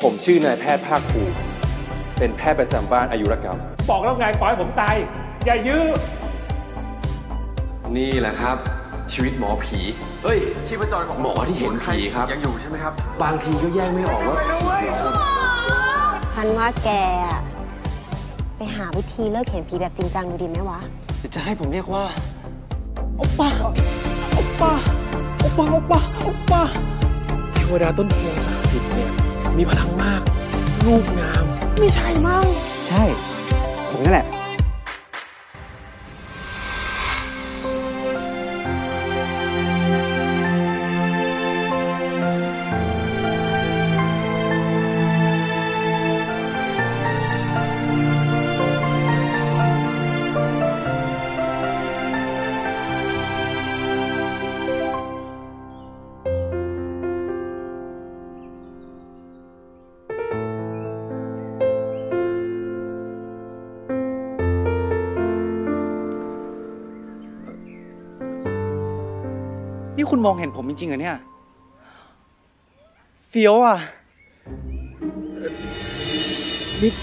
ผมชื่อนายแพทย์ภาคภูมิเป็นแพทย์ประจำบ้านอายุรกรรมบอกแล้วไงปล่อยผมตายอย่ายื้อนี่แหละครับชีวิตหมอผีชีพจรของหมอที่เห็นผีครับยังอยู่ใช่ไหมครับบางทีก็แยกไม่ออกว่าพันว่าแกไปหาวิธีเลิกเห็นผีแบบจริงจังดูดีไหมวะจะให้ผมเรียกว่าโอป้าโอป้าโอป้าโอป้าโอป้าเทวดาต้นโพศักดิ์สิทธิ์เนี่ยมีพลังมากรูปงามไม่ใช่มั้งใช่ผมนั่นแหละนี่คุณมองเห็นผมจริงๆเหรอเนี่ยเฟี้ยวอ่ะนี่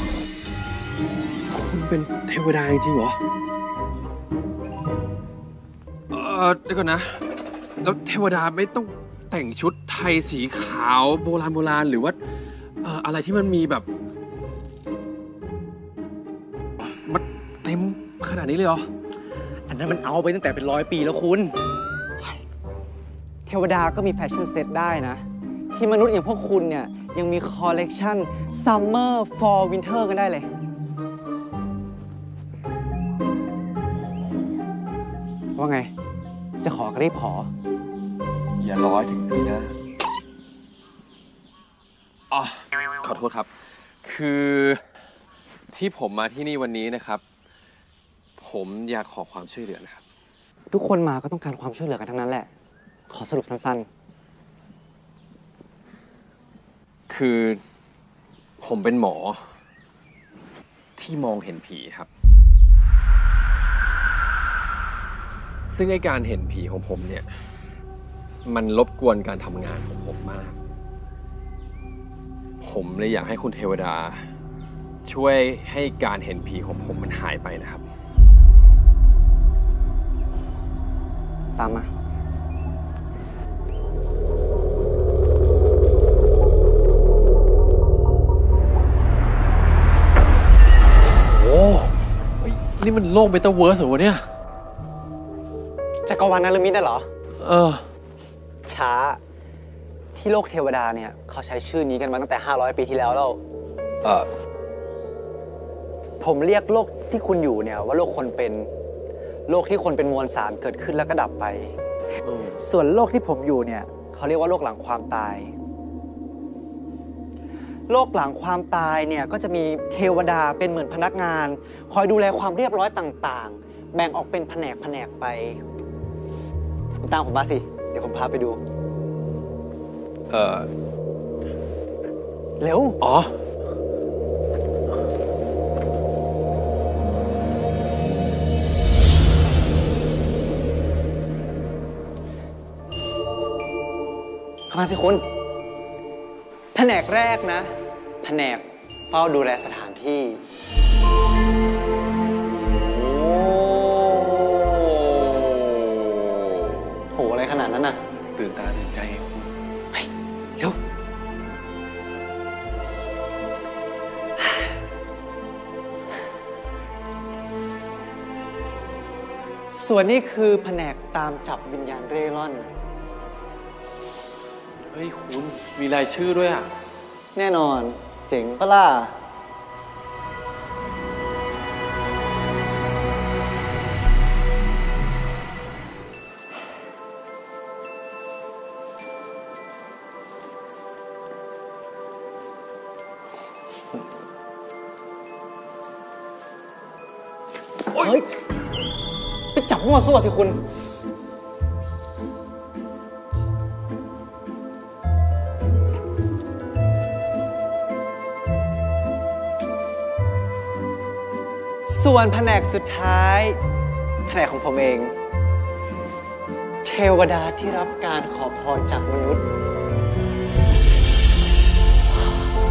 คุณเป็นเทวดาจริงเหรอเดี๋ยวก่อนนะแล้วเทวดาไม่ต้องแต่งชุดไทยสีขาวโบราณหรือว่าอะไรที่มันมีแบบมันเต็มขนาดนี้เลยเหรออันนั้นมันเอาไปตั้งแต่เป็น100 ปีแล้วคุณเทวดาก็มีแฟชั่นเซ็ตได้นะที่มนุษย์อย่างพวกคุณเนี่ยยังมีคอลเลกชันซัมเมอร์ฟอร์วินเทอร์กันได้เลยว่าไงจะขอก็รีบขออย่าร้อยถึงนี้นะขอโทษครับคือที่ผมมาที่นี่วันนี้นะครับผมอยากขอความช่วยเหลือนะครับทุกคนมาก็ต้องการความช่วยเหลือกันทั้งนั้นแหละขอสรุปสั้นๆคือผมเป็นหมอที่มองเห็นผีครับซึ่งไอ้การเห็นผีของผมเนี่ยมันรบกวนการทำงานของผมมากผมเลยอยากให้คุณเทวดาช่วยให้การเห็นผีของผมมันหายไปนะครับตามมาโอ้นี่มันโลกเมตาเวิร์สเหรอวะเนี่ยจักรวาลนรมิตเหรอช้าที่โลกเทวดาเนี่ยเขาใช้ชื่อนี้กันมาตั้งแต่500 ปีที่แล้วผมเรียกโลกที่คุณอยู่เนี่ยว่าโลกคนเป็นโลกที่คนเป็นมวลสารเกิดขึ้นแล้วก็ดับไปส่วนโลกที่ผมอยู่เนี่ยเขาเรียกว่าโลกหลังความตายโลกหลังความตายเนี่ยก็จะมีเทวดาเป็นเหมือนพนักงานคอยดูแลความเรียบร้อยต่างๆแบ่งออกเป็นแผนกไปตามผมมาสิเดี๋ยวผมพาไปดูเร็วเข้ามาสิคุณแผนกแรกนะแผนกเฝ้าดูแลสถานที่โหอะไรขนาดนั้นน่ะตื่นตาตื่นใจคุณเร็วส่วนนี้คือแผนกตามจับวิญญาณเร่ร่อนเฮ้ยคุณมีรายชื่อด้วยอ่ะแน่นอนเจ๋งปะล่ะเฮ้ยไปจับมั่วซั่วสิคุณส่วนแผนกสุดท้ายแผนกของผมเองเทวดาที่รับการขอพรจากมนุษย์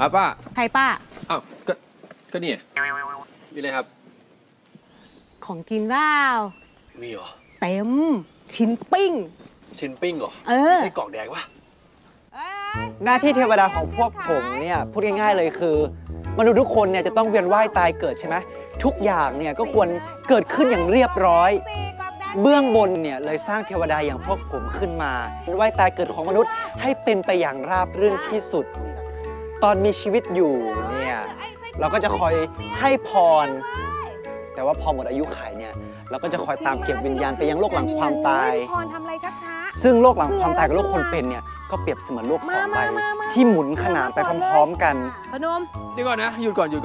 ครับป้าใครป้าอ้าวก็เนี่ยมีอะไรครับของกินเปล่ามีเหรอเต็ม ชิ้นปิ้งชิ้นปิ้งเหรอเออมีไส้กรอกแดงปะหน้าที่เทวดาของพวกผมเนี่ยพูดง่ายๆเลยคือมนุษย์ทุกคนเนี่ยจะต้องเวียนว่ายตายเกิดใช่ไหมทุกอย่างเนี่ยก็ควรเกิดขึ้นอย่างเรียบร้อย เบื้องบนเนี่ยเลยสร้างเทวดาอย่างพวกผมขึ้นมาเวียนว่ายตายเกิดของมนุษย์ให้เป็นไปอย่างราบรื่นที่สุด ตอนมีชีวิตอยู่เนี่ยเราก็จะคอยให้พร แต่ว่าพอหมดอายุขัยเนี่ยเราก็จะคอยตามเก็บวิญญาณไปยังโลกหลังความตายพรทำอะไรช้าซึ่งโลกหลังความตายกับโลกคนเป็นเนี่ยก็เปรียบเสมือนโลกสองใบที่หมุนขนานไปพร้อมๆกันพนมเดี๋ยวก่อนนะหยุดก่อน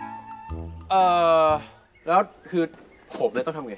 แล้วคือผมเนี่ยต้องทำไง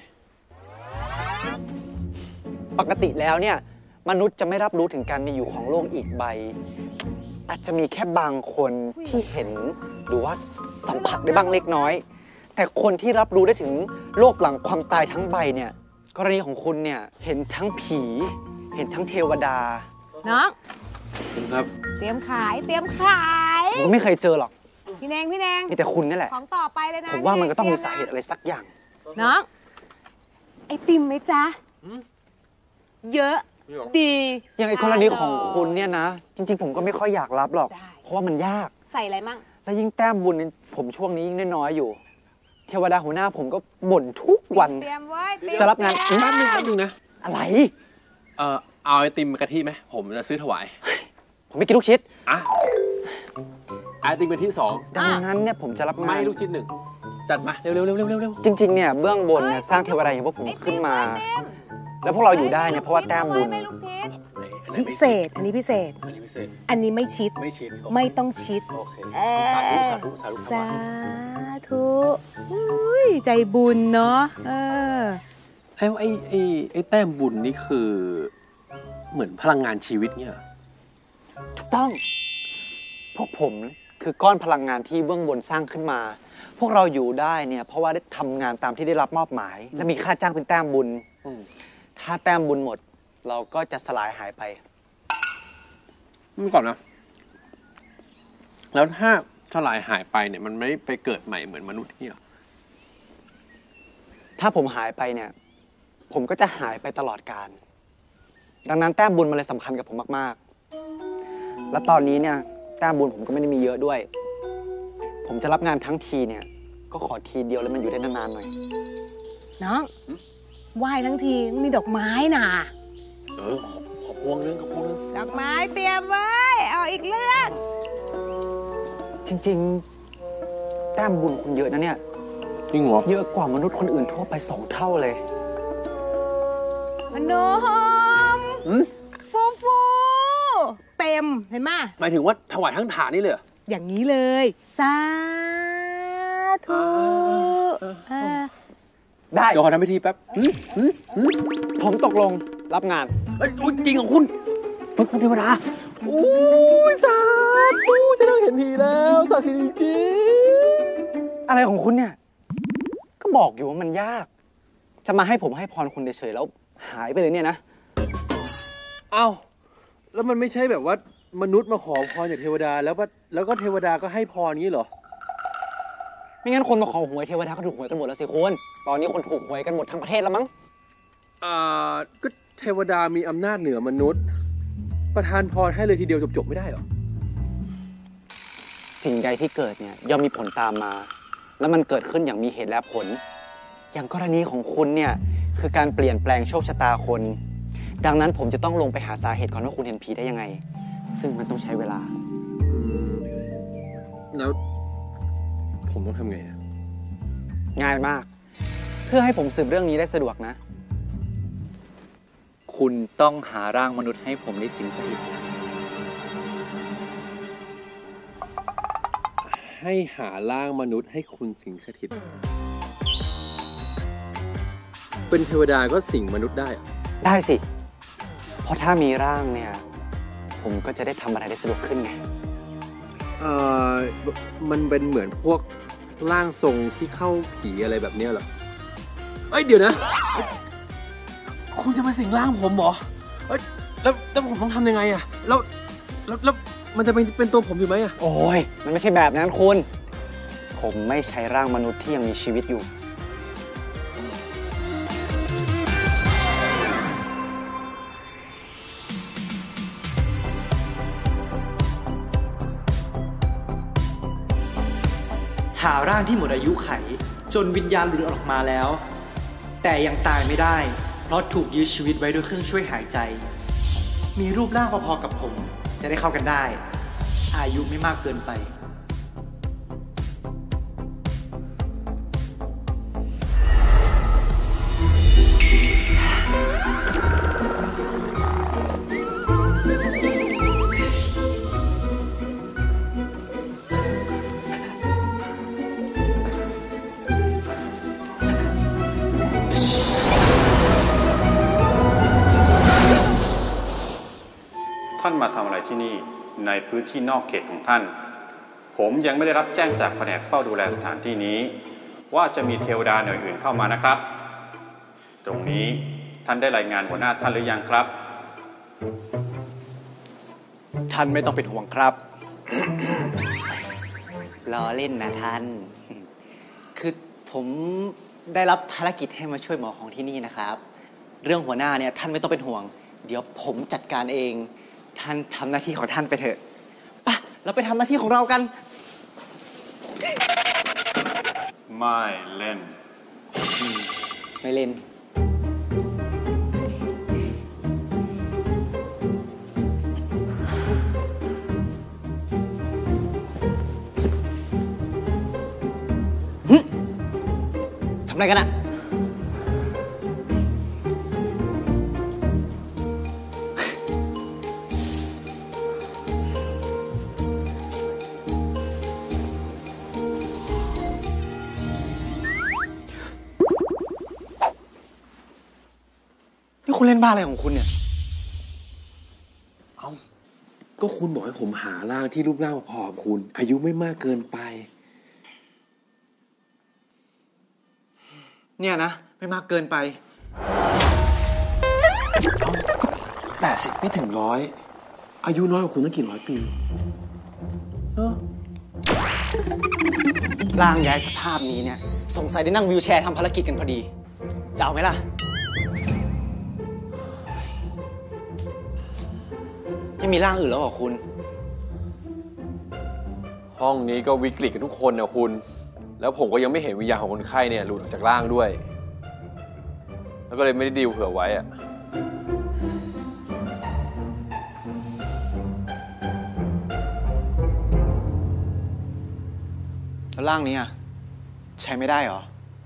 ปกติแล้วเนี่ยมนุษย์จะไม่รับรู้ถึงการมีอยู่ของโลกอีกใบ อาจจะมีแค่บางคนที่เห็นหรือว่าสัมผัสได้บ้างเล็กน้อย แต่คนที่รับรู้ได้ถึงโลกหลังความตายทั้งใบเนี่ยกรณีของคุณเนี่ยเห็นทั้งผี เห็นทั้งเทวดาน้องครับเตรียมขายผมก็ไม่เคยเจอหรอกพี่แนงมีแต่คุณนี่แหละของต่อไปเลยนะผมว่ามันก็ต้องมีสาเหตุอะไรสักอย่างน้อง ไอติมไหมจ๊ะ เยอะ ดีอย่างไอ้กรณีของคุณเนี่ยนะ จริงๆผมก็ไม่ค่อยอยากรับหรอกได้เพราะว่ามันยากใส่อะไรมั่งและยิ่งแต้มบุญเนี่ยผมช่วงนี้ยิ่งน้อยๆอยู่ เทวดาหัวหน้าผมก็บ่นทุกวันเตรียมไว้จะรับงานแป๊บนึงนะอะไรเอาไอติมกะทิไหมผมจะซื้อถวายผมไม่กินลูกชิดอ่ะไอติมกะทิ2 ดังนั้นเนี่ยผมจะรับงาไม่นลูกชิ้น1จัดมาเร็วจริงๆเนี่ยเบื้องบนเนี่ยสร้างเทวดาอย่างพวกผมขึ้นมา แล้วพวกเราอยู่ได้เนี่ยเพราะว่าแต้มบุญไม่ลูกชิ้นอันพิเศษ อันนี้พิเศษอันนี้พิเศษอันนี้ไม่ชิดไม่ชิดไม่ต้องชิดโอเคเอ่อสาธุสาธุอุ้ยใจบุญเนาะไอ้แต้มบุญนี่คือเหมือนพลังงานชีวิตเนี่ยถูกต้อง พวกผมคือก้อนพลังงานที่เบื้องบนสร้างขึ้นมา พวกเราอยู่ได้เนี่ยเพราะว่าได้ทำงานตามที่ได้รับมอบหมาย และมีค่าจ้างเป็นแต้มบุญ ถ้าแต้มบุญหมด เราก็จะสลายหายไปก่อนนะ แล้วถ้าสลายหายไปเนี่ยมันไม่ไปเกิดใหม่เหมือนมนุษย์เนี่ยถ้าผมหายไปเนี่ย ผมก็จะหายไปตลอดกาล ดังนั้นแต้มบุญมันเลยสำคัญกับผมมากๆ และตอนนี้เนี่ยแต้มบุญผมก็ไม่ได้มีเยอะด้วย ผมจะรับงานทั้งทีเนี่ยก็ขอทีเดียวแล้วมันอยู่ได้นานๆหน่อยน้องไหว้ทั้งทีมีดอกไม้น่ะขอพวงนึงดอกไม้เตรียมไว้ เอาอีกเรื่องจริงๆ แต้มบุญคุณเยอะนะเนี่ยจริงเหรอเยอะกว่ามนุษย์คนอื่นทั่วไป2 เท่าเลยพนมฟูเต็มเห็นไหมหมายถึงว่าถวายทั้งฐานนี่เลยเหรออย่างนี้เลยสาธุได้เดี๋ยวขอทำพิธีแป๊บผมตกลงรับงานเอ้ยจริงของคุณเทวดาโอ้ยสาธุจะได้เห็นผีแล้วสักดิ์สิทธิ์จริงอะไรของคุณเนี่ย ก็บอกอยู่ว่ามันยาก จะมาให้ผมให้พรคุณเฉยๆแล้วหายไปเลยเนี่ยนะเอ้าแล้วมันไม่ใช่แบบว่ามนุษย์มาขอพรจากเทวดาแล้วก็เทวดาก็ให้พรนี้เหรอไม่งั้นคนมาขอหวยเทวดาก็ถูกหวยกันหมดแล้วสิคุณ ตอนนี้คนถูกหวยกันหมดทั้งประเทศแล้วมั้งก็เทวดามีอำนาจเหนือมนุษย์ ประทานพรให้เลยทีเดียวจบไม่ได้เหรอสิ่งใดที่เกิดเนี่ยย่อมมีผลตามมา แล้วมันเกิดขึ้นอย่างมีเหตุและผล อย่างกรณีของคุณเนี่ยคือการเปลี่ยนแปลงโชคชะตาคน ดังนั้นผมจะต้องลงไปหาสาเหตุก่อนว่าคุณเห็นผีได้ยังไง ซึ่งมันต้องใช้เวลาแล้วผมต้องทำไงอะง่ายมาก เพื่อให้ผมสืบเรื่องนี้ได้สะดวกนะ คุณต้องหาร่างมนุษย์ให้ผมได้สิงสถิตให้หาร่างมนุษย์ให้คุณสิงสถิต เป็นเทวดาก็สิงมนุษย์ได้เหรอได้สิ เพราะถ้ามีร่างเนี่ย ผมก็จะได้ทำอะไรได้สะดวกขึ้นไงมันเป็นเหมือนพวกร่างทรงที่เข้าผีอะไรแบบเนี้ยเหรอ เอ้ยเดี๋ยวนะ คุณจะมาสิงร่างผมเหรอ เอ้ยแล้วผมต้องทำยังไงอะแล้วแล้วมันจะเป็นตัวผมอยู่ไหมอะโอ้ย มันไม่ใช่แบบนั้นคุณ ผมไม่ใช้ร่างมนุษย์ที่ยังมีชีวิตอยู่หาร่างที่หมดอายุไขจนวิญญาณหลุดออกมาแล้ว แต่ยังตายไม่ได้เพราะถูกยื้อชีวิตไว้ด้วยเครื่องช่วยหายใจ มีรูปร่างพอๆกับผมจะได้เข้ากันได้ อายุไม่มากเกินไปท่านมาทำอะไรที่นี่ในพื้นที่นอกเขตของท่าน ผมยังไม่ได้รับแจ้งจากแผนกเฝ้าดูแลสถานที่นี้ว่าจะมีเทวดาหน่วยอื่นเข้ามานะครับ ตรงนี้ท่านได้รายงานหัวหน้าท่านหรือยังครับท่านไม่ต้องเป็นห่วงครับล้อเล่นนะท่าน คือผมได้รับภารกิจให้มาช่วยหมอของที่นี่นะครับ เรื่องหัวหน้าเนี่ยท่านไม่ต้องเป็นห่วง เดี๋ยวผมจัดการเอง ท่านทำหน้าที่ของท่านไปเถอะไปเราไปทำหน้าที่ของเรากันไม่เล่นไม่เล่น ทำอะไรกันอะนี่คุณเล่นบ้าอะไรของคุณเนี่ยก็คุณบอกให้ผมหาร่างที่รูปร่างพอกับคุณ อายุไม่มากเกินไปเนี่ยนะ ไม่มากเกินไป 80ไม่ถึง100 อายุน้อยกว่าคุณตั้งกี่ร้อยปีร่างย้ายสภาพนี้เนี่ย สงสัยได้นั่งวีลแชร์ทำภารกิจกันพอดี จะเอาไหมล่ะ ไม่มีร่างอื่นแล้วเหรอคุณห้องนี้ก็วิกฤตกันทุกคนนะคุณ แล้วผมก็ยังไม่เห็นวิญญาณของคนไข้เนี่ยหลุดออกจากร่างด้วย แล้วก็เลยไม่ได้ดีลเผื่อไว้อะแล้วร่างนี้อ่ะ ใช้ไม่ได้เหรอ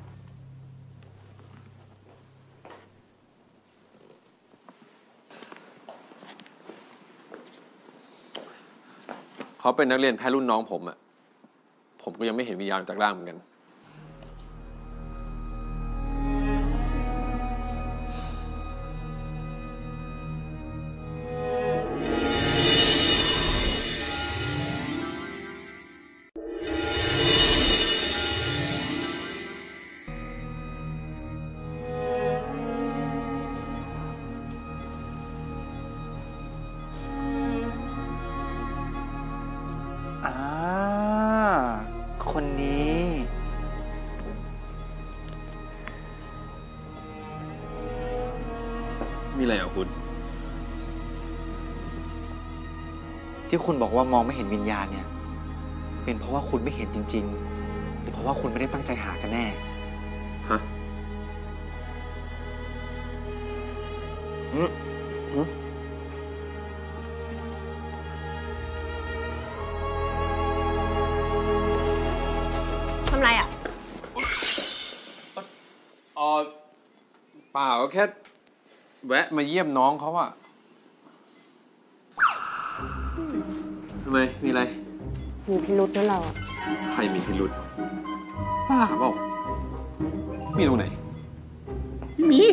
เขาเป็นนักเรียนแพทย์รุ่นน้องผมอะผมก็ยังไม่เห็นวิญญาณจากร่างเหมือนกันคนนี้มีอะไรอ่ะคุณที่คุณบอกว่ามองไม่เห็นวิญญาณเนี่ย เป็นเพราะว่าคุณไม่เห็นจริงๆ หรือเพราะว่าคุณไม่ได้ตั้งใจหากันแน่ฮะทำไรอ่ะเปล่าก็แค่แวะมาเยี่ยมน้องเขาอะทำไม มีอะไรมีพิรุษนะเราอ่ะใครมีพิรุธป้าเปล่ามีตรงไหน ไม่มี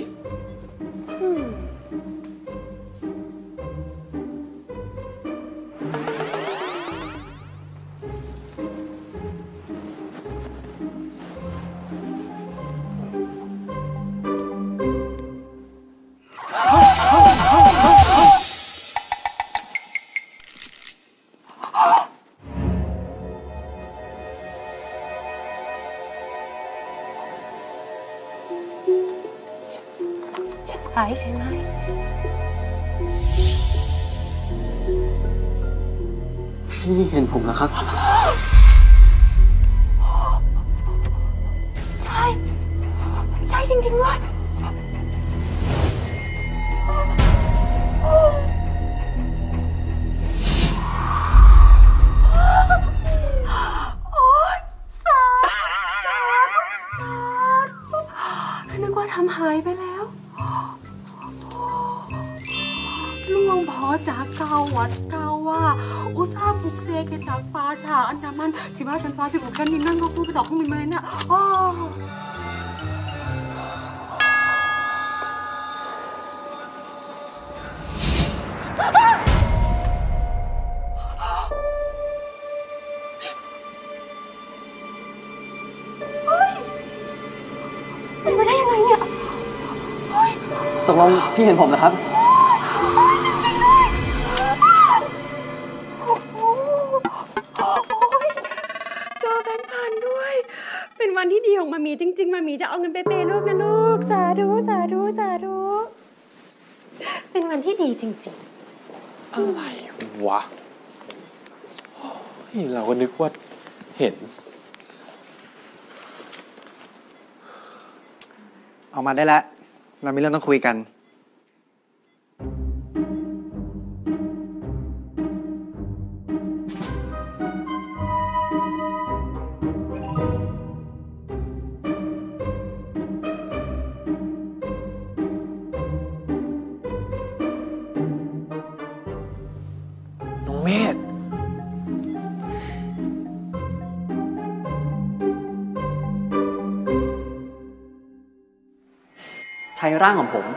ใช่ใช่ไหมพี่เห็นผมแล้วครับใช่ใช่จริงๆด้วยนึกว่าทำหายไปแล้วหลวงพ่อจากเก่าวัดเก่าว่าอุตส่าห์ปลุกเสกจากฟ้าฉาอันดามัน15 ชั้นฟ้า16 ชั้นดินนั่งก็พูดไปต่อเครื่องบินมาเลยเนี่ยเป็นไปได้ยังไงเนี่ยตกลงพี่เห็นผมเหรอครับเจอแบงค์พันด้วย เป็นวันที่ดีของมามีจริงๆมามีจะเอาเงินไปเปย์ลูกนะลูกสาธุสาธุสาธุเป็นวันที่ดีจริงๆอะไรวะเราก็นึกว่าเห็นออกมาได้แล้ว เรามีเรื่องต้องคุยกันน้องเมธใช้ร่างของผม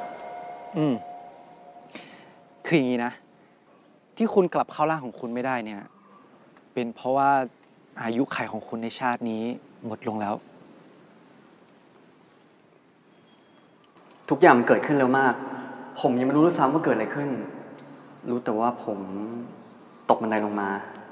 คืออย่างนี้นะ ที่คุณกลับเข้าร่างของคุณไม่ได้เนี่ย เป็นเพราะว่าอายุขัยของคุณในชาตินี้หมดลงแล้ว ทุกอย่างมันเกิดขึ้นเร็วมาก ผมยังไม่รู้ด้วยซ้ำว่าเกิดอะไรขึ้น รู้แต่ว่าผมตกบันไดลงมา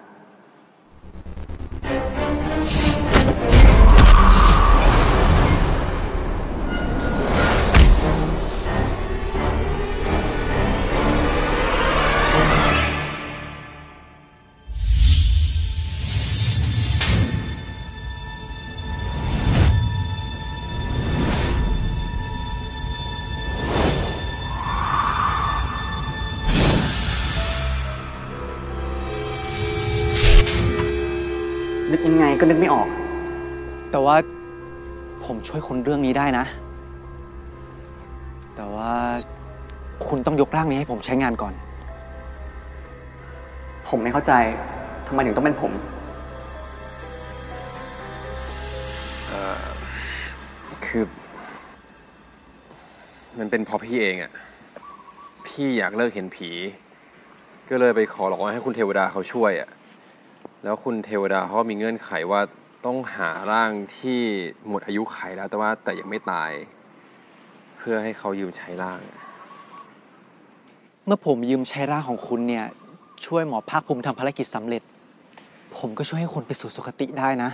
นึกยังไงก็นึกไม่ออก แต่ว่าผมช่วยคุณเรื่องนี้ได้นะ แต่ว่าคุณต้องยกร่างนี้ให้ผมใช้งานก่อน ผมไม่เข้าใจทำไมถึงต้องเป็นผมคือมันเป็นเพราะพี่เองอะพี่อยากเลิกเห็นผี ก็เลยไปขอร้องให้คุณเทวดาเขาช่วยอะแล้วคุณเทวดาเขาก็มีเงื่อนไขว่าต้องหาร่างที่หมดอายุไขแล้วแต่ยังไม่ตาย เพื่อให้เขายืมใช้ร่างเมื่อผมยืมใช้ร่างของคุณเนี่ยช่วยหมอภาคภูมิทำภารกิจสำเร็จ ผมก็ช่วยให้คุณไปสู่สุคติได้นะ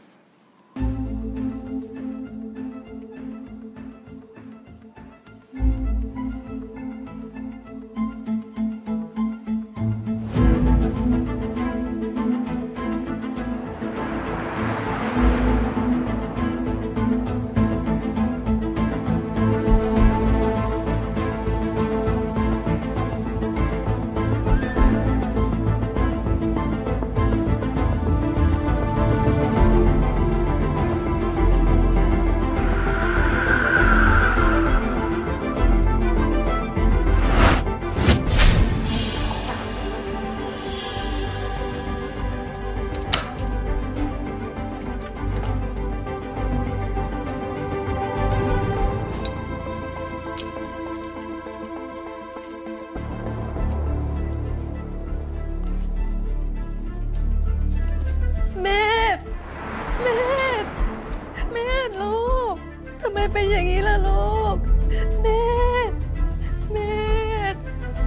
เป็นอย่างนี้ล่ะลูกเมธเมธ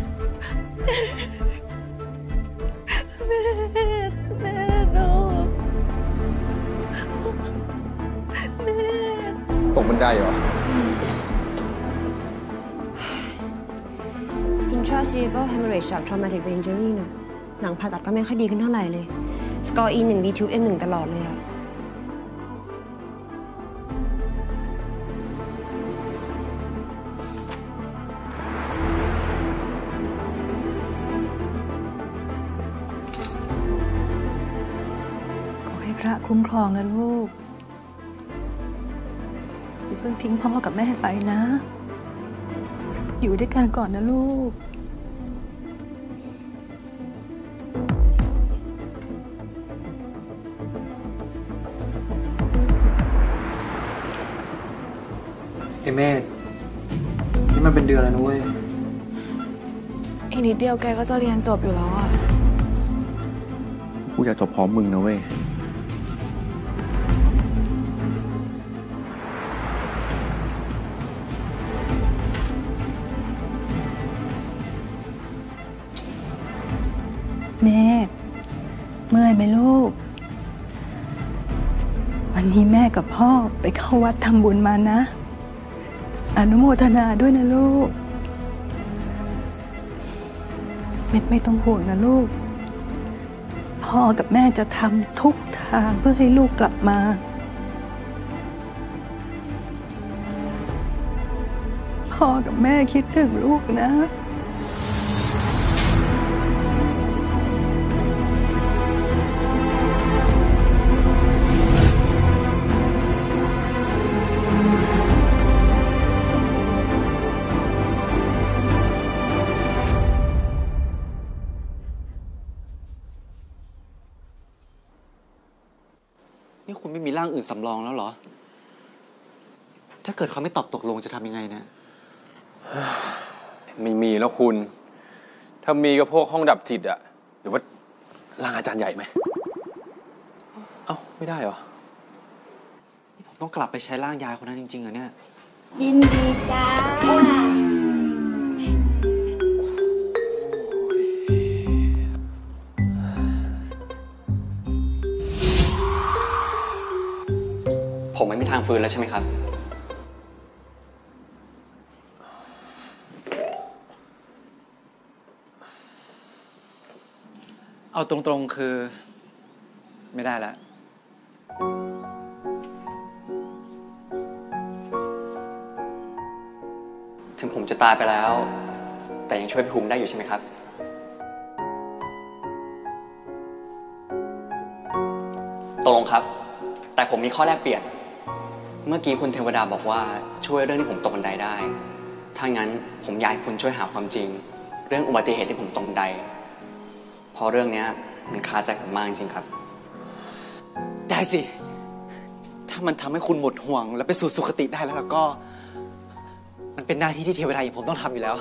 เมธเมธลูกเมธตกบันไดเหรอ esophageal hemorrhage จาก traumatic brain injury น่ะหลังผ่าตัดก็ไม่ค่อยดีขึ้นเท่าไหร่เลย score E1 B2 M1 ตลอดเลยอะขอให้พระคุ้มครองนะลูกอย่าเพิ่งทิ้งพ่อกับแม่ไปนะ อยู่ด้วยกันก่อนนะลูกไอ้เมธนี่มันเป็นเดือนแล้วนะเว้ยอีกนิดเดียวแกก็จะเรียนจบอยู่แล้วอะกูอยากจบพร้อมมึงนะเว้ยแม่เมื่อยไหมลูก วันนี้แม่กับพ่อไปเข้าวัดทำบุญมานะ อนุโมทนาด้วยนะลูก เม็ดไม่ต้องห่วงนะลูก พ่อกับแม่จะทำทุกทางเพื่อให้ลูกกลับมา พ่อกับแม่คิดถึงลูกนะนี่คุณไม่มีร่างอื่นสำรองแล้วเหรอ ถ้าเกิดเขาไม่ตอบตกลงจะทำยังไงเนี่ยไม่มีแล้วคุณ ถ้ามีก็พวกห้องดับจิตอะหรือว่าร่างอาจารย์ใหญ่ไหม เอ้า ไม่ได้เหรอนี่ผมต้องกลับไปใช้ร่างยายคนนั้นจริงๆเหรอเนี่ยยินดีจ้าผมไม่มีทางฟื้นแล้วใช่ไหมครับเอาตรงๆคือไม่ได้ละถึงผมจะตายไปแล้ว แต่ยังช่วยพี่ภูมิได้อยู่ใช่ไหมครับ ตกลงครับ แต่ผมมีข้อแลกเปลี่ยน เมื่อกี้คุณเทวดาบอกว่าช่วยเรื่องที่ผมตกบันไดได้ ถ้างั้นผมอยากให้คุณช่วยหาความจริง เรื่องอุบัติเหตุที่ผมตกบันได เพราะเรื่องนี้มันคาใจผมมากจริงๆครับได้สิ ถ้ามันทำให้คุณหมดห่วง และไปสู่สุคติได้แล้วก็ มันเป็นหน้าที่ที่เทวดาอย่างผมต้องทำอยู่แล้ว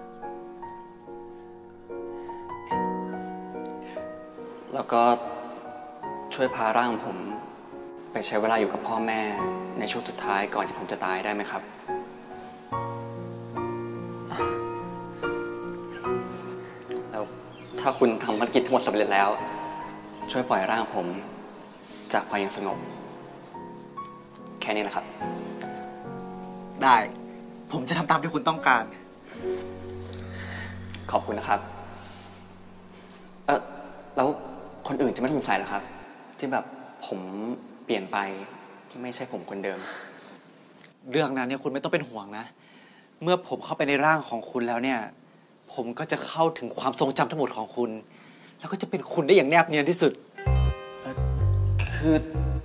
แล้วก็ช่วยพาร่างผมไปใช้เวลาอยู่กับพ่อแม่ในช่วงสุดท้ายก่อนที่ผมจะตายได้ไหมครับ แล้วถ้าคุณทำภารกิจทั้งหมดสำเร็จแล้ว ช่วยปล่อยร่างผมจากไปอย่างสงบ แค่นี้แหละครับได้ ผมจะทำตามที่คุณต้องการขอบคุณนะครับ แล้วคนอื่นจะไม่สงสัยเหรอครับ ที่แบบผมเปลี่ยนไปไม่ใช่ผมคนเดิมเรื่องนั้นเนี่ยคุณไม่ต้องเป็นห่วงนะ เมื่อผมเข้าไปในร่างของคุณแล้วเนี่ย ผมก็จะเข้าถึงความทรงจำทั้งหมดของคุณ แล้วก็จะเป็นคุณได้อย่างแนบเนียนที่สุดคือ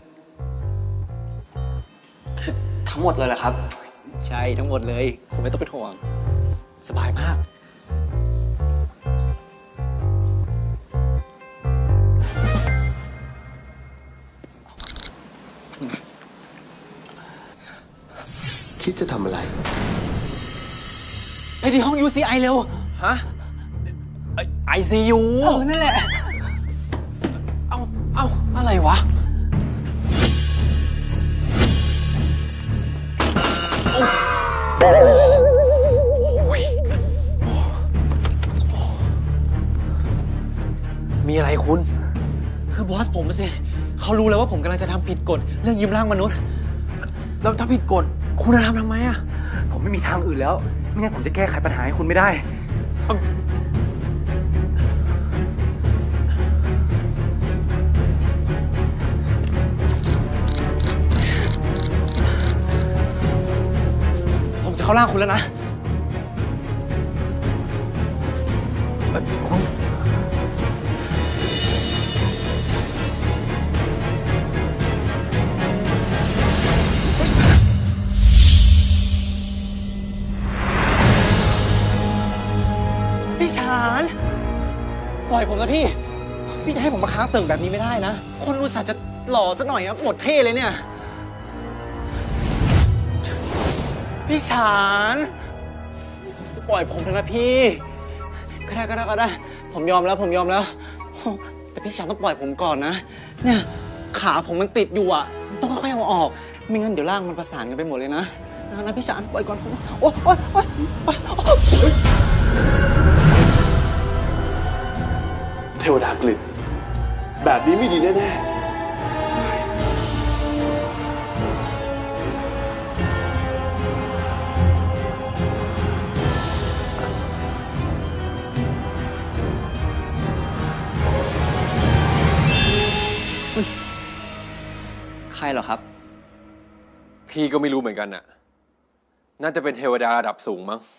ทั้งหมดเลยเหรอครับใช่ทั้งหมดเลย คุณไม่ต้องเป็นห่วง สบายมากคิดจะทำอะไรไปที่ห้อง UCI เร็วฮะ ICU นั่นแหละเอ้า อะไรวะ มีอะไรคุณคือบอสผมสิ เขารู้แล้วว่าผมกำลังจะทำผิดกฎเรื่องยืมร่างมนุษย์แล้วถ้าผิดกฎคุณจะทำไมอะผมไม่มีทางอื่นแล้ว ไม่งั้นผมจะแก้ไขปัญหาให้คุณไม่ได้เข้าร่างคุณแล้วนะพี่ชานปล่อยผมนะพี่จะให้ผมมาค้างตึกแบบนี้ไม่ได้นะคนอุตส่าห์จะหล่อซะหน่อยครับหมดเท่เลยเนี่ยพี่ชานปล่อยผมเถอะนะพี่ก็ได้ผมยอมแล้วแต่พี่ชานต้องปล่อยผมก่อนนะเนี่ยขาผมมันติดอยู่อ่ะต้องค่อยๆเอาออกไม่งั้นเดี๋ยวร่างมันประสานกันไปหมดเลยนะพี่ชานปล่อยก่อนโอ๊ยเทวดากฤษแบบนี้ไม่ดีแน่ใครเหรอครับพี่ก็ไม่รู้เหมือนกันน่ะ น่าจะเป็นเทวดาระดับสูงมั้ง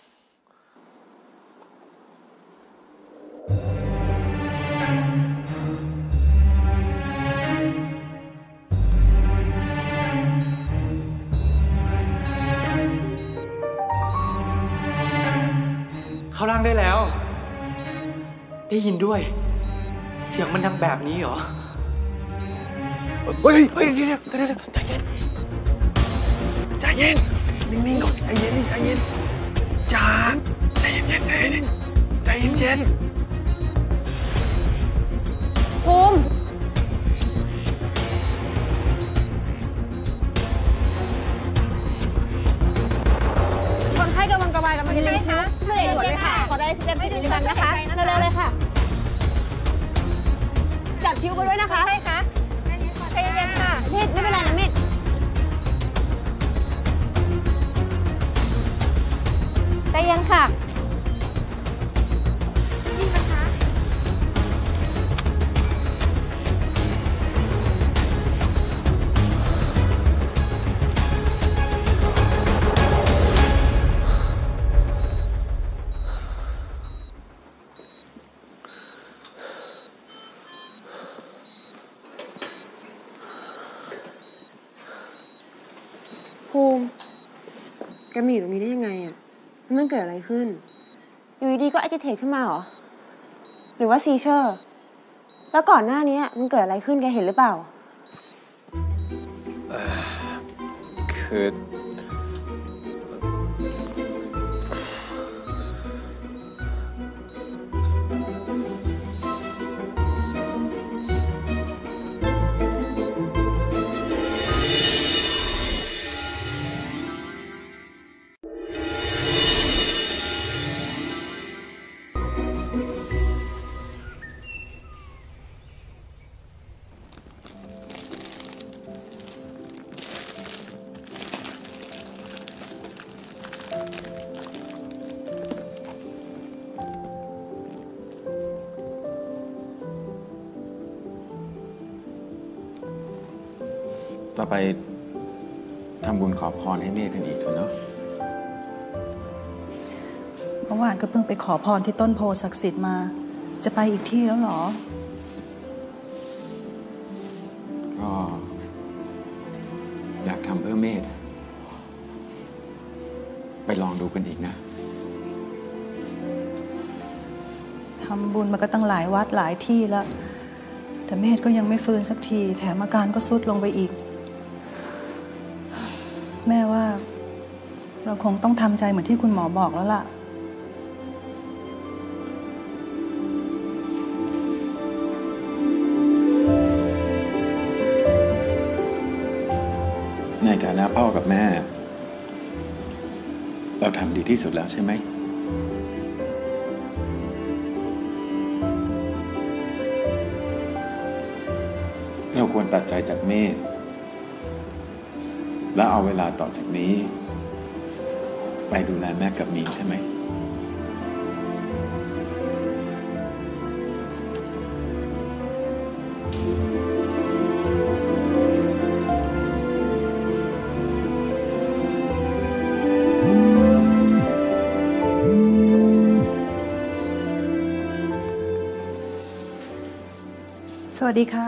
เข้าร่างได้แล้ว ได้ยินด้วย เสียงมันดังแบบนี้เหรอเฮ้ยเดี๋ยวใจเย็นนิ่งๆก่อนใจเย็นจ้าใจเย็นภูมิคนไข้กำลังระบายกำลังจะได้คะเสด็จด่วนเลยค่ะขอได้11 มิลลิกรัมนะคะเร็วๆเลยค่ะจับชิ้วไปด้วยนะคะใช่ค่ะใจเย็นๆค่ะมิดไม่เป็นไรนะมิดใจเย็นค่ะภูมิแกมาอยู่ตรงนี้ได้ยังไงอ่ะมันเกิดอะไรขึ้นอยู่ดีๆก็แอจิเทตขึ้นมาเหรอหรือว่าซีเชอร์แล้วก่อนหน้านี้มันเกิดอะไรขึ้นแกเห็นหรือเปล่าคือต่อไปทำบุญขอพรให้เมฆกันอีกเถอะเนาะเมื่อวานก็เพิ่งไปขอพรที่ต้นโพศักดิ์สิทธิ์มาจะไปอีกที่แล้วเหรอก็อยากทำเพื่อเมฆไปลองดูกันอีกนะทำบุญมาก็ตั้งหลายวัดหลายที่แล้วแต่เมธก็ยังไม่ฟื้นสักทีแถมอาการก็ทรุดลงไปอีกแม่ว่าเราคงต้องทำใจเหมือนที่คุณหมอบอกแล้วล่ะในฐานะพ่อกับแม่เราทำดีที่สุดแล้วใช่ไหมเราควรตัดใจจากเมธแล้วเอาเวลาต่อจากนี้ไปดูแลแม่กับมีนใช่ไหมสวัสดีค่ะ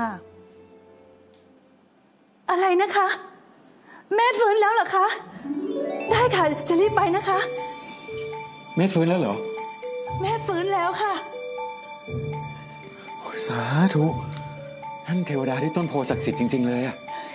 อะไรนะคะ แม่ฟื้นแล้วเหรอคะ ได้ค่ะ จะรีบไปนะคะเมธฟื้นแล้วเหรอแม่ฟื้นแล้วค่ะสาธุท่านเทวดาที่ต้นโพศักดิ์สิทธิ์จริงๆเลยอะ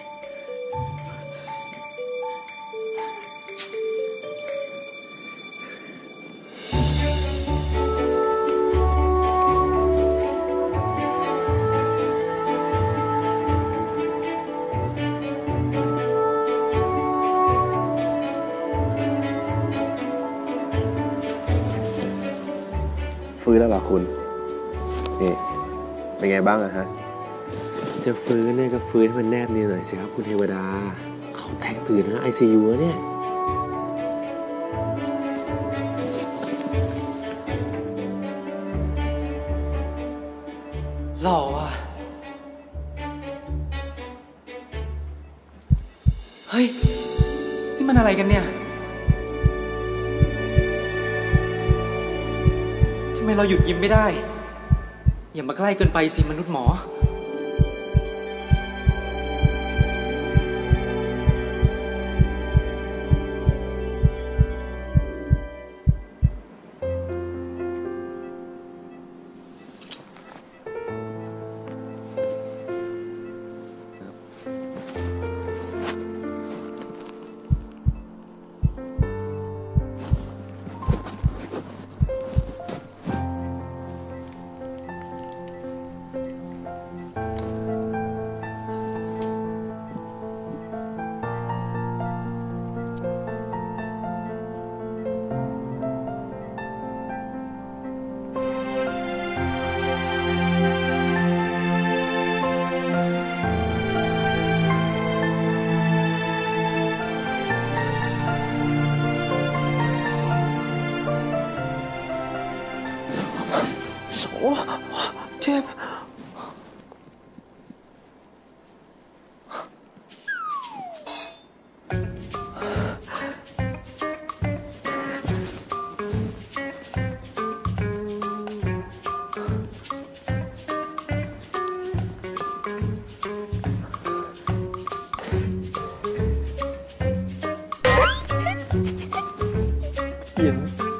ฟื้นแล้วเหรอคุณ นี่ เป็นไงบ้างอะฮะจะฟื้นเนี่ยก็ฟื้นให้มันแนบเนียนหน่อยสิครับคุณเทวดา เขาแทงตื่นนะ ICU เนี่ยหล่อว่ะ เฮ้ย นี่มันอะไรกันเนี่ยทำไมเราหยุดยิ้มไม่ได้ อย่ามาใกล้เกินไปสิมนุษย์หมอ เจ็บ เย็น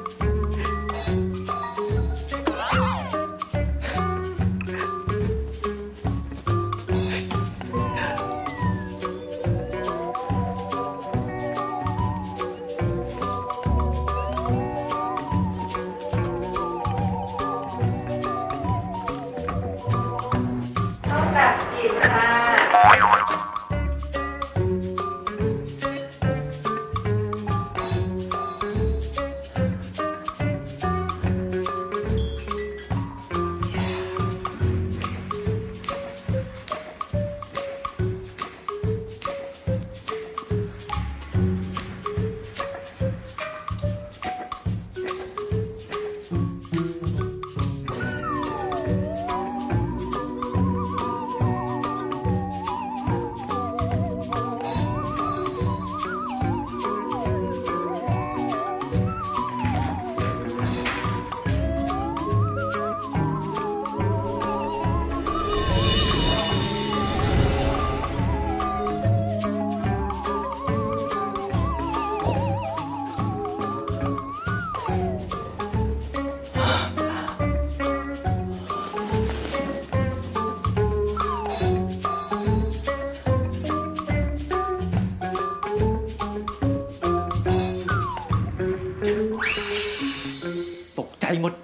ตกใจหมด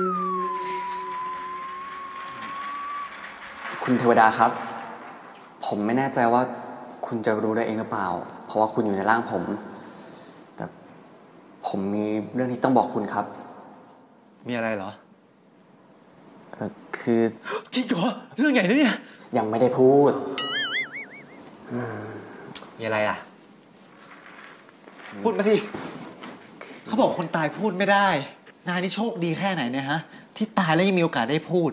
คุณเทวดาครับ ผมไม่แน่ใจว่าคุณจะรู้ได้เองหรือเปล่า เพราะว่าคุณอยู่ในร่างผม แต่ผมมีเรื่องที่ต้องบอกคุณครับมีอะไรเหรอคือจริงเหรอ เรื่องใหญ่นะเนี่ยยังไม่ได้พูดมีอะไรอ่ะ พูดมาสิ เขาบอกคนตายพูดไม่ได้ นายนี่โชคดีแค่ไหนเนี่ยฮะ ที่ตายแล้วยังมีโอกาสได้พูด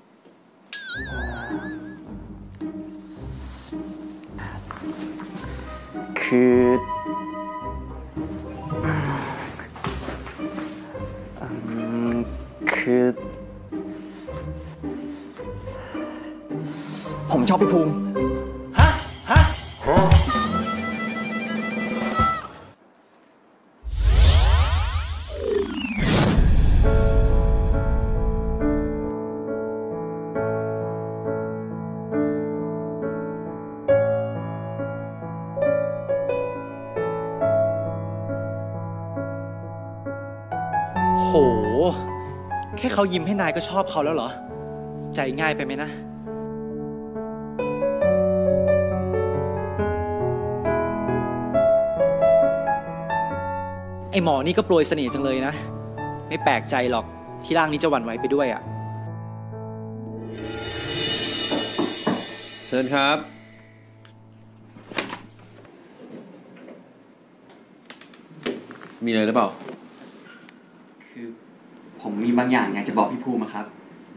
คือผมชอบพี่ภูมิโห แค่เขายิ้มให้นายก็ชอบเขาแล้วเหรอ ใจง่ายไปไหมนะ ไอหมอนี่ก็โปรยเสน่ห์จังเลยนะ ไม่แปลกใจหรอกที่ร่างนี้จะหวั่นไหวไปด้วยอ่ะเชิญครับ มีอะไรหรือเปล่าคือผมมีบางอย่างอยากจะบอกพี่ภูมิครับ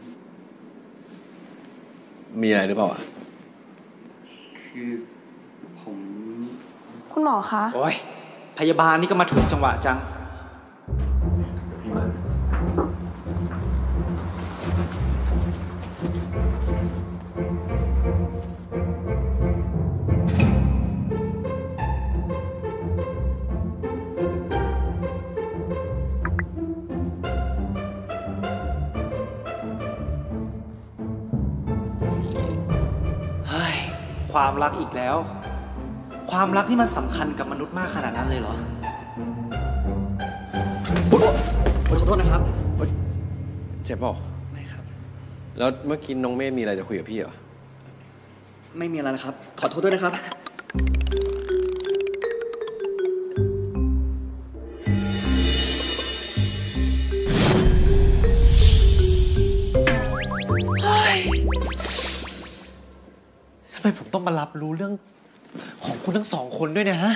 มีอะไรหรือเปล่าอ่ะคือผมคุณหมอคะโอ้ยพยาบาลนี่ก็มาถูกจังหวะจัง เฮ้ย ความรักอีกแล้ว ความรักนี่มันสำคัญกับมนุษย์มากขนาดนั้นเลยเหรอขอโทษนะครับเจ็บเปล่าไม่ครับแล้วเมื่อกี้น้องเมธมีอะไรจะคุยกับพี่เหรอไม่มีอะไรนะครับ ขอโทษด้วยนะครับทำไมผมต้องมารับรู้เรื่องของคุณทั้งสองคนด้วยเนี่ยฮะ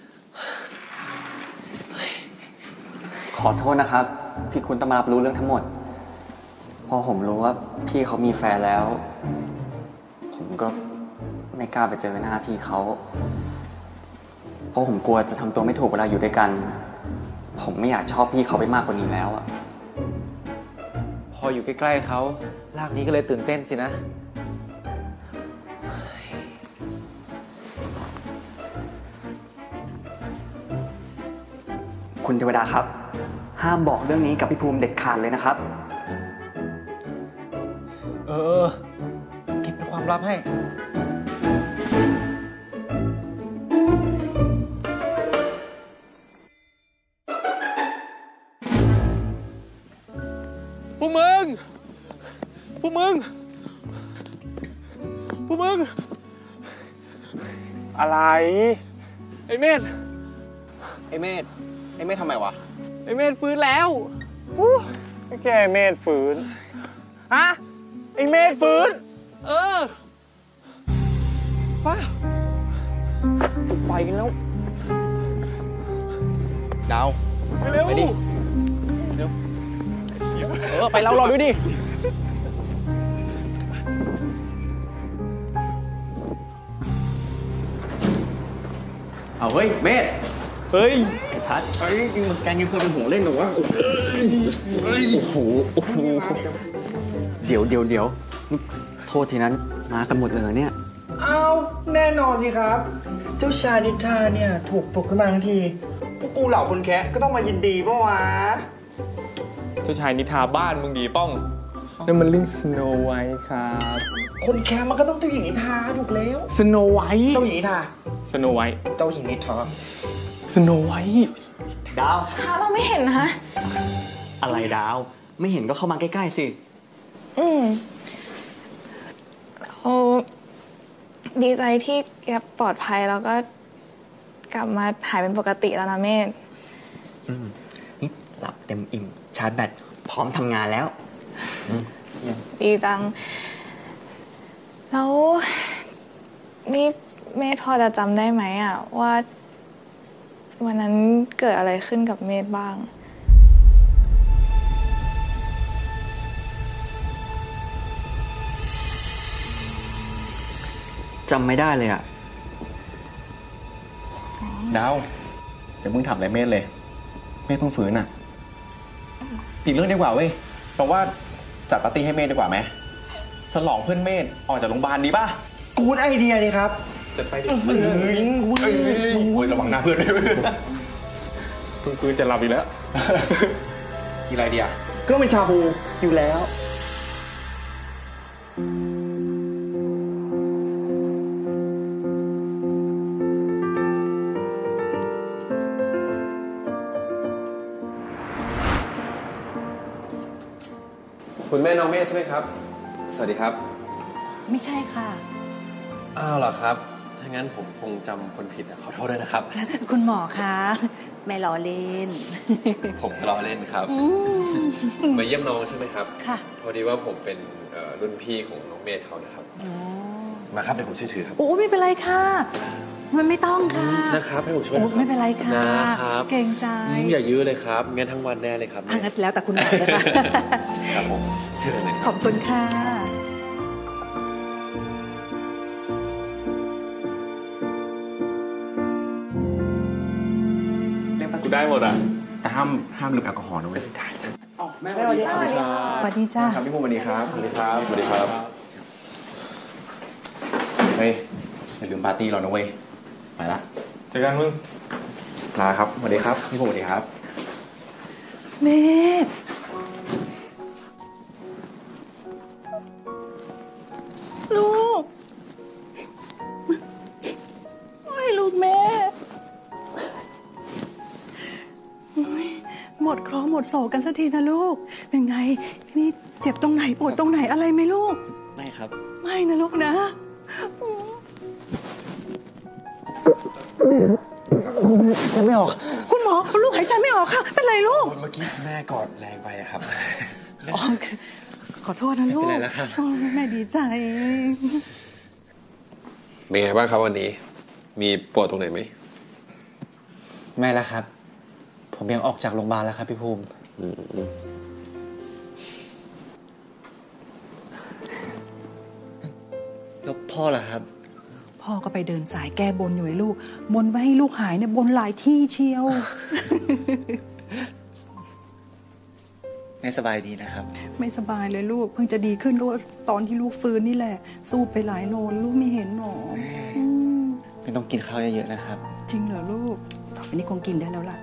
ขอโทษนะครับ ที่คุณต้องมารับรู้เรื่องทั้งหมด พอผมรู้ว่าพี่เขามีแฟนแล้ว ผมก็ไม่กล้าไปเจอหน้าพี่เขา เพราะผมกลัวจะทำตัวไม่ถูกเวลาอยู่ด้วยกัน ผมไม่อยากชอบพี่เขาไปมากกว่านี้แล้วอะพออยู่ใกล้ๆเขาร่างนี้ก็เลยตื่นเต้นสินะคุณเทวดาครับ ห้ามบอกเรื่องนี้กับพี่ภูมิเด็ดขาดเลยนะครับเออเก็บเป็นความลับให้พวกมึง พวกมึง พวกมึง อะไร ไอ้เมธไอ้เมธทำไมวะ ไอ้เมธฟื้นแล้วไอ้แกไอ้เมธฟื้น ฮะ ไอ้เมธฟื้น ป้าไปกันแล้ว ดาว ไปเร็ว ไปดิ เร็ว ไปแล้วรอด้วยดิเอาเฮ้ย เมธเฮ้ยไอ้พัดเฮ้ยมึงแกยังเพื่อนเป็นห่วงเล่นหรอวะ โอ้โห โอ้โหเดี๋ยวนี่โทษทีนั้นมากันหมดเลยเนี่ยเอาแน่นอนสิครับ เจ้าชายนิทราเนี่ยถูกปลุกขึ้นมาทันที พวกกูเหล่าคนแคะก็ต้องมายินดีป่ะวะเจ้าชายนิทราบ้านมึงดีป้องนั่นมันเรื่องสโนไวท์ครับคนแคะมันก็ต้องเจ้าหญิงนิทราถูกแล้วสโนไวท์เจ้าหญิงนิทราสโนไวท์เจ้าหญิงนิทราสโนไวท์ดาวถ้าเราไม่เห็นนะอะไรดาว ไม่เห็นก็เข้ามาใกล้ๆสิเราดีใจที่แกปลอดภัยแล้วก็กลับมาหายเป็นปกติแล้วนะเมธนี่หลับเต็มอิ่ม ชาร์จแบตพร้อมทำงานแล้วดีจัง แล้วนี่เมธพอจะจำได้ไหมอะว่าวันนั้นเกิดอะไรขึ้นกับเมธบ้างจำไม่ได้เลยอะดาว เดี๋ยวมึงถามอะไรเมธเลย เมธเพิ่งฟื้นอ่ะอีกเรื่องดีกว่าเว้ยเพราะว่าจัดปาร์ตี้ให้เมธดีกว่าไหมฉลองเพื่อนเมธออกจากโรงพยาบาลดีป่ะกูดไอเดียดีครับจะไปดิโอ้ยระวังหน้าเพื่อนด้วยเพิ่งฟื้นจะหลับอีกแล้วกินอะไรดีอ่ะก็เป็นชาบูอยู่แล้วคุณแม่น้องเมธใช่ไหมครับ สวัสดีครับไม่ใช่ค่ะอ้าวเหรอครับถ้างั้นผมคงจำคนผิดขอโทษด้วยนะครับคุณหมอคะแม่ล้อเล่นผมล้อเล่นครับ มาเยี่ยมน้องใช่ไหมครับค่ะพอดีว่าผมเป็นรุ่นพี่ของน้องเมธเขานะครับ มาครับเดี๋ยวผมช่วยถือครับโอ้ไม่เป็นไรค่ะ มันไม่ต้องค่ะนะครับให้ผมช่วยโอ้ไม่เป็นไรค่ะนะครับเกรงใจอย่ายื้อเลยครับงั้นทั้งวันแน่เลยครับอ่ะงั้นแล้วแต่คุณหมอเลยค่ะครับผมเชิญเลยขอบคุณค่ะกูได้หมดอ่ะแต่ห้ามลืมแอลกอฮอล์นะเว้ยแม่สวัสดีครับสวัสดีจ้าครับพี่ภูมิสวัสดีครับสวัสดีครับสวัสดีครับเฮ้ยอย่าลืมปาร์ตี้เรานะเว้ยไปละเจอกันมึงลาครับสวัสดีครับพี่ภูมิสวัสดีครับเมธลูกไม่ลูกแม่หมดเคราะห์หมดโศกกันสักทีนะลูก เป็นไง นี่เจ็บตรงไหนปวดตรงไหนอะไรไหมลูกไม่ครับไม่นะลูกนะจะไม่ออก คุณหมอลูกหายใจไม่ออกค่ะ เป็นไรลูกเมื่อกี้แม่กอดแรงไปอะครับอ๋อขอโทษนะลูกไม่เป็นไรแล้วครับแม่ดีใจเป็นไงบ้างครับวันนี้ มีปวดตรงไหนไหมไม่แล้วครับ ผมยังออกจากโรงพยาบาลแล้วครับพี่ภูมิแล้วพ่อล่ะครับพ่อก็ไปเดินสายแก้บนอยู่ไอ้ลูก บนไว้ให้ลูกหายเนี่ยบนหลายที่เชียวไม่สบายดีนะครับไม่สบายเลยลูก เพิ่งจะดีขึ้นก็ตอนที่ลูกฟื้นนี่แหละ สู้ไปหลายโลลูกไม่เห็นหรอมไม่ต้องกินข้าวเยอะๆนะครับจริงเหรอลูกต่อไปนี้คงกินได้แล้วล่ะ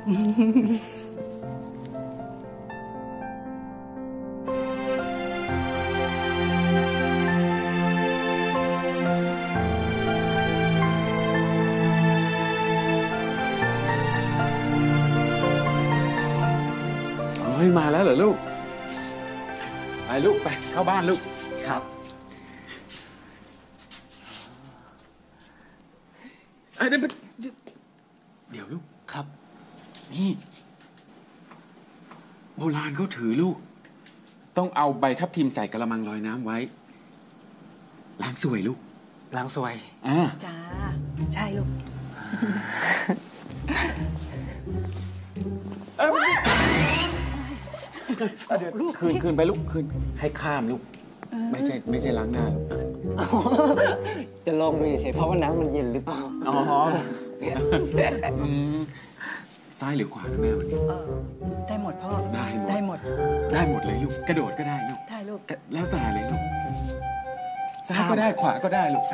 เฮ้ยมาแล้วเหรอลูก ไปลูกไปเข้าบ้านลูกครับเดี๋ยวลูกครับนี่โบราณเขาถือลูก ต้องเอาใบทับทิมใส่กระมังลอยน้ำไว้ ล้างสวยลูกล้างสวยจ้า ใช่ลูกลูกคืนไปลูกคืนให้ข้ามลูก ไม่ใช่ล้างหน้าลูกจะลองดูเฉยๆเพราะว่าน้ำมันเย็นหรือเปล่าอ๋อซ้ายหรือขวานะแม่วันนี้ได้หมดพ่อได้หมดได้หมดได้หมดเลยลูก กระโดดก็ได้ลูกได้ลูกแล้วแต่เลยลูก ซ้ายก็ได้ขวาก็ได้ลูก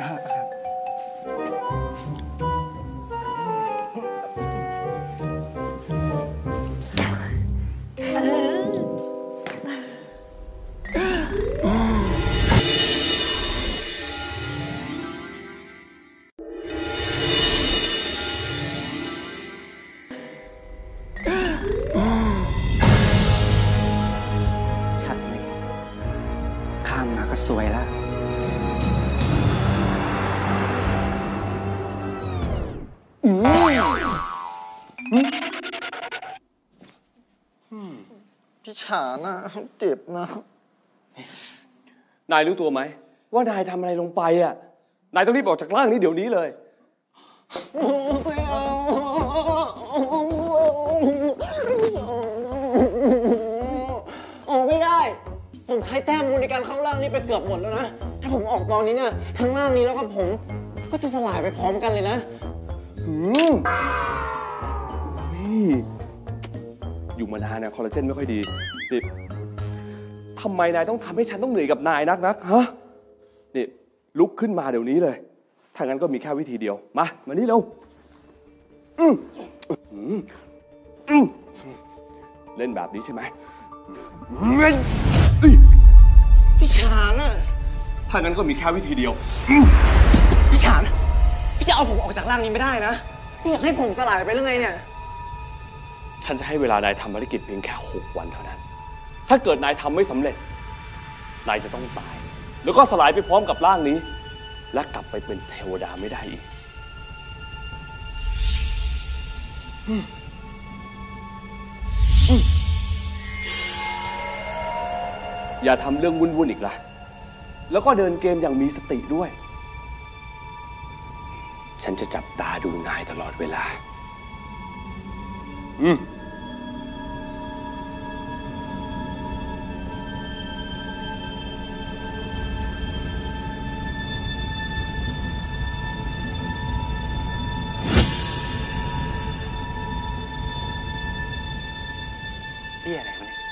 ชัดเลยข้ามมาก็สวยแล้วพี่ฉานะเจ็บนะนายรู้ตัวไหมว่านายทำอะไรลงไปอ่ะ นายต้องรีบออกจากร่างนี้เดี๋ยวนี้เลยออกไม่ได้ ผมใช้แต้มบุญในการเข้าร่างนี้ไปเกือบหมดแล้วนะ ถ้าผมออกตอนนี้เนี่ยทั้งร่างนี้แล้วก็ผมก็จะสลายไปพร้อมกันเลยนะอยู่มานานนะคอลลาเจนไม่ค่อยดีนี่ทำไมนายต้องทำให้ฉันต้องเหนื่อยกับนายนักฮะนี่ลุกขึ้นมาเดี๋ยวนี้เลย ถ้างั้นก็มีแค่วิธีเดียว มานี่เร็วเล่นแบบนี้ใช่ไหมพี่ฉานอะถ้างั้นก็มีแค่วิธีเดียวพี่ฉานพี่จะเอาผมออกจากร่างนี้ไม่ได้นะพี่อยากให้ผมสลายไปหรือไงเนี่ยฉันจะให้เวลานายทำภารกิจเพียงแค่6 วันเท่านั้น ถ้าเกิดนายทำไม่สำเร็จ นายจะต้องตาย แล้วก็สลายไปพร้อมกับร่างนี้ และกลับไปเป็นเทวดาไม่ได้อีก อย่าทำเรื่องวุ่นๆอีกละแล้วก็เดินเกมอย่างมีสติด้วย ฉันจะจับตาดูนายตลอดเวลาเบี้ยอะไรวะเนี่ย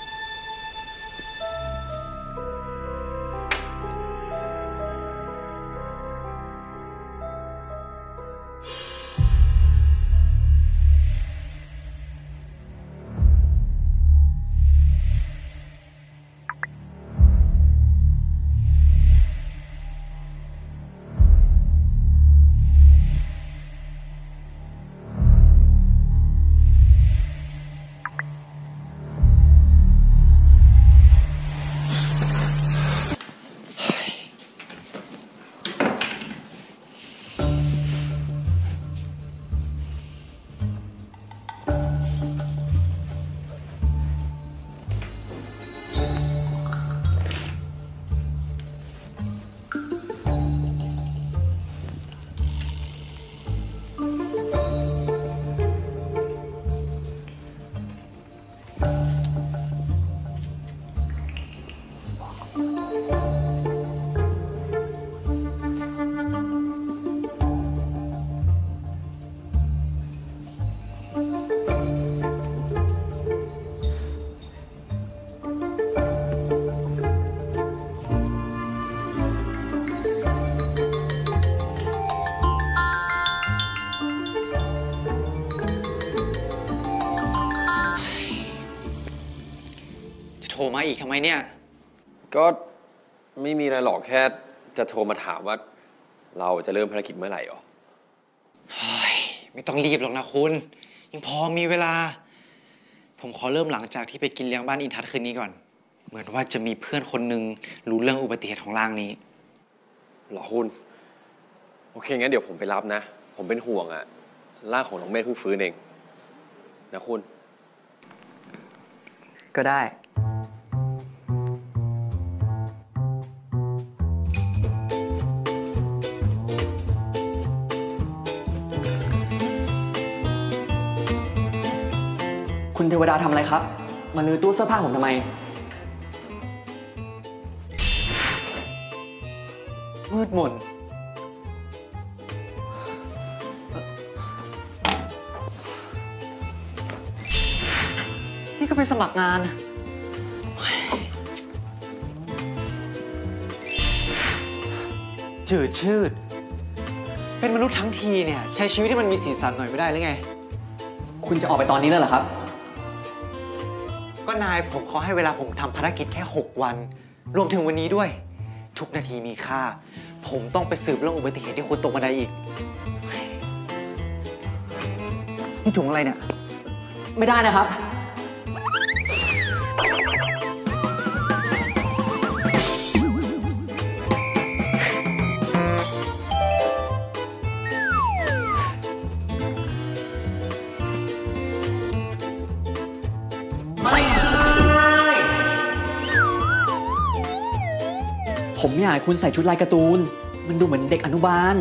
โทรมาอีกทำไมเนี่ยก็ไม่มีอะไรหรอกแค่จะโทรมาถามว่า เราจะเริ่มภารกิจเมื่อไหร่หรอไม่ต้องรีบหรอกนะคุณ ยังพอมีเวลา ผมขอเริ่มหลังจากที่ไปกินเลี้ยงบ้านอินทัศน์คืนนี้ก่อน เหมือนว่าจะมีเพื่อนคนหนึ่งรู้เรื่องอุบัติเหตุของร่างนี้หรอคุณ โอเคงั้นเดี๋ยวผมไปรับนะ ผมเป็นห่วงอะร่างของน้องเมธเพิ่งฟื้นเองนะคุณก็ได้คุณเทวดาทำอะไรครับ มาลื้อตู้เสื้อผ้าผมทำไมมืดมน นี่ก็ไปสมัครงาน จืดชืด เป็นมนุษย์ทั้งทีเนี่ยใช้ชีวิตให้มันมีสีสันหน่อยไม่ได้หรือไงคุณจะออกไปตอนนี้เลยเหรอครับก็นายผมเขาให้เวลาผมทำภารกิจแค่ 6 วัน รวมถึงวันนี้ด้วย ทุกนาทีมีค่า ผมต้องไปสืบเรื่องอุบัติเหตุที่คุณตกบันไดอีก นี่ถุงอะไรเนี่ยไม่ได้นะครับ ผมไม่อยากให้คุณใส่ชุดลายการ์ตูน มันดูเหมือนเด็กอนุบาล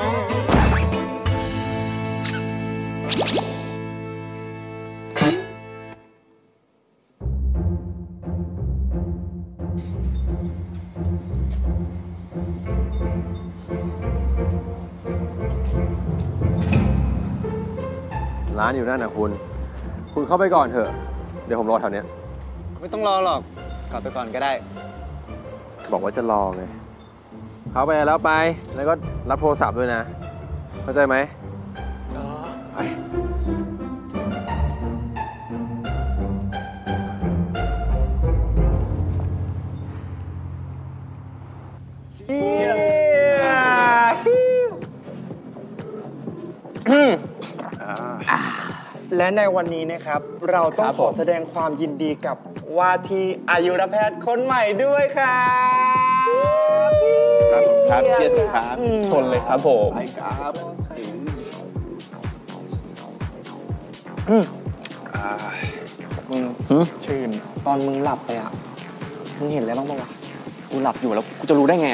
ร้านอยู่นั่นนะคุณ คุณเข้าไปก่อนเถอะ เดี๋ยวผมรอแถวเนี้ยไม่ต้องรอหรอก กลับไปก่อนก็ได้บอกว่าจะรอไงเขาไปแล้วไป แล้วก็รับโทรศัพท์ด้วยนะ เข้าใจไหมไปและในวันนี้นะครับเราต้องขอแสดงความยินดีกับว่าที่อายุรแพทย์คนใหม่ด้วยครับครับเชียร์ครับชนเลยครับผมไปครับมึงชื่นตอนมึงหลับไปอ่ะมึงเห็นอะไรบ้างปะวะกูหลับอยู่แล้วกูจะรู้ได้ไงอะ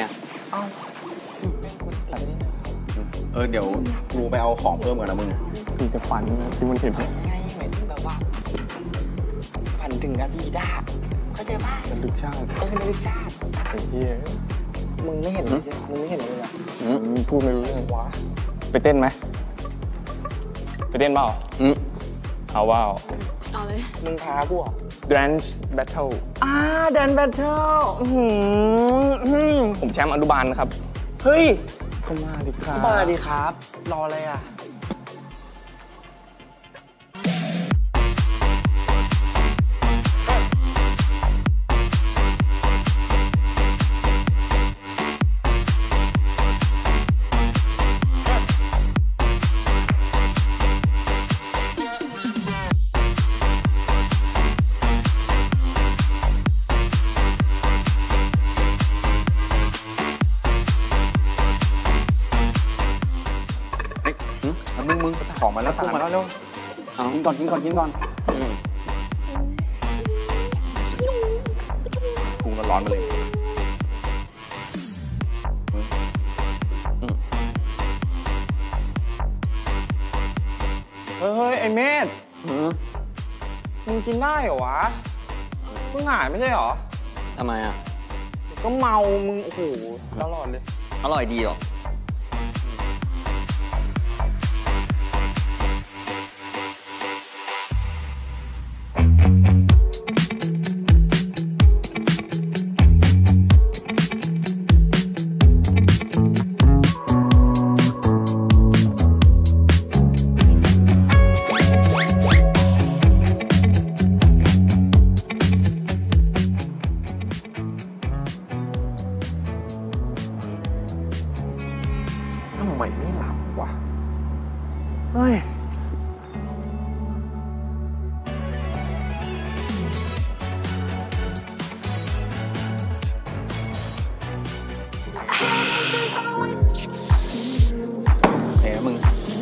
เดี๋ยวกูไปเอาของเพิ่มก่อนนะมึงคือจะฝันที่มันเห็นไงหมายถึงแบบว่าฝันถึงอาดีดาเข้าใจป่ะมันลึกชาติระลึกชาติไอ้เหี้ยมึงไม่เห็นเลยมึงไม่เห็นอะไรเลยเหรอมึงพูดไม่รู้เรื่องวะไปเต้นไหมไปเต้นเปล่าเอาว่าเอาเลยมึงพากูเหรอ Dance Battle แดนแบทเทิลผมแชมป์อนุบาลนะครับเฮ้ยก็มาดิครับมาดิครับ รออะไรอ่ะมึงของมาแล้วสั่งมาแล้วเร็วกินก่อนปรุงร้อนๆมาเลยเฮ้ย ไอ้เมธมึงกินได้เหรอวะเพิ่งหายไม่ใช่เหรอทำไมอะก็เมา มึง โอ้โห ตลอดเลยอร่อยดีเหรอทำไมไม่หลับวะ เฮ้ยแหมมึง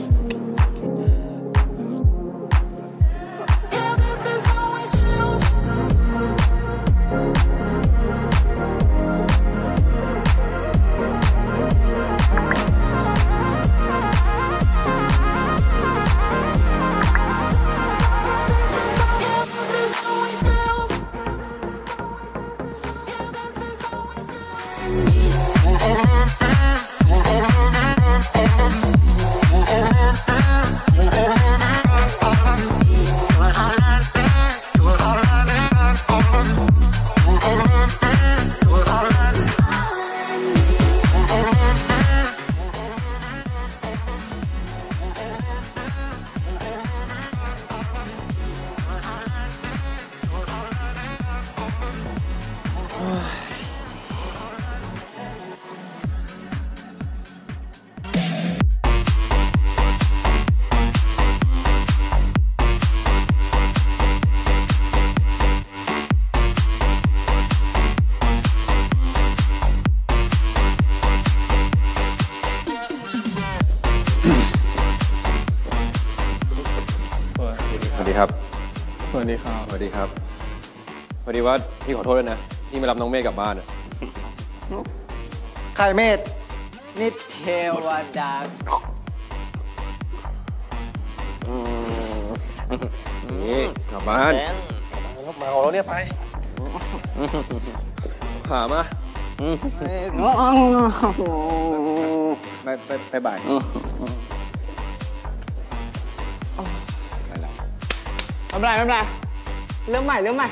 สวัสดีครับสวัสดีครับสวัสดีครับ พอดีว่าพี่ขอโทษด้วยนะที่ไม่รับน้องเมฆกลับบ้านอะใครเมธนี่เทวดานี่กลับบ้านเมาแล้วเนี่ยไปหามาไปบ่ายไม่เป็นไรเริ่มใหม่เริ่มใหม่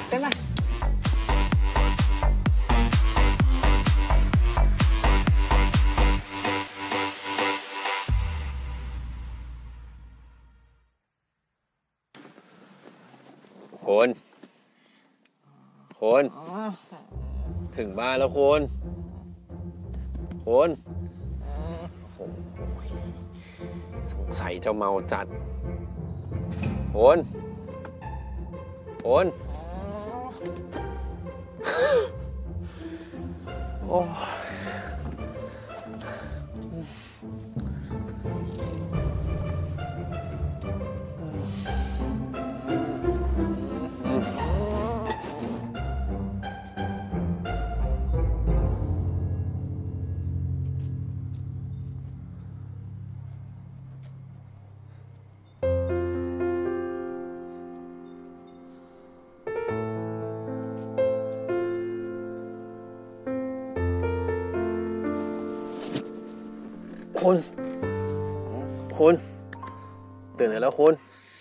คุณถึงบ้านแล้วคุณโอ้โหสงสัยจะเมาจัดคุณโอ้คุณตื่นแล้วคุณ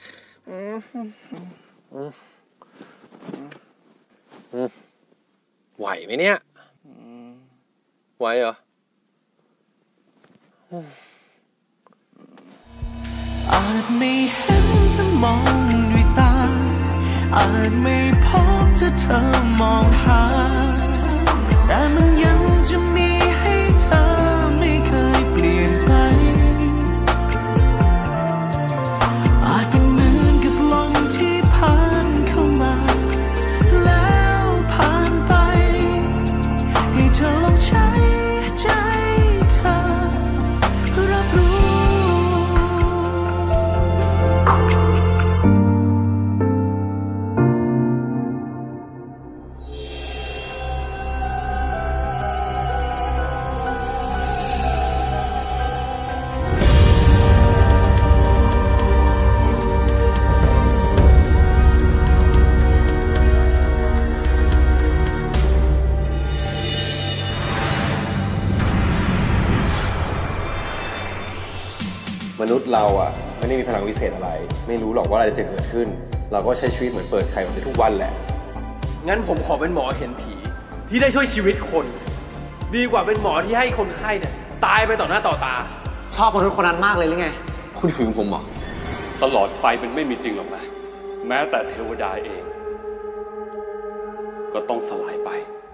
ไหวไหมเนี่ยไหวเหรออาจไม่เห็นเธอมองด้วยตาอาจไม่พบเธอมองหาแต่มันยังจะมีให้เธอไม่เคยเปลี่ยนไปอาจเป็นเหมือนกับลมที่ผ่านเข้ามาแล้วผ่านไปให้เธอลองใช้ใจเธอรับรู้มนุษย์เราอ่ะไม่ได้มีพลังวิเศษอะไรไม่รู้หรอกว่าอะไรจะเกิดขึ้นเราก็ใช้ชีวิตเหมือนเปิดไข่เหมือนทุกวันแหละงั้นผมขอเป็นหมอเห็นผีที่ได้ช่วยชีวิตคนดีกว่าเป็นหมอที่ให้คนไข้เนี่ยตายไปต่อหน้าต่อตาชอบมนุษย์คนนั้นมากเลยหรือไงคุณหึงผมเหรอตลอดไปเป็นไม่มีจริงหรอกนะแม้แต่เทวดาเองก็ต้องสลายไป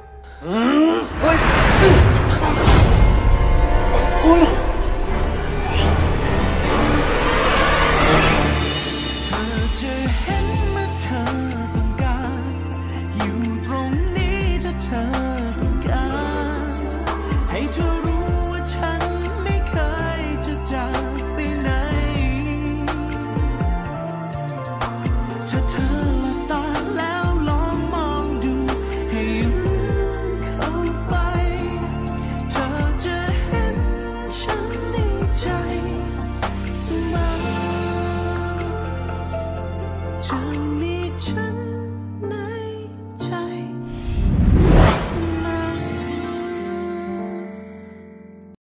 จะเห็นเมื่อเธอต้องการอยู่ตรงนี้ถ้าเธอต้องการให้เธอรู้ว่าฉันไม่เคยจะจากไปไหนถ้าเธอหลับตาแล้วลองมองดูให้ลึกเข้าไปเธอจะเห็นฉันในใจเสมอจะมีฉันนะ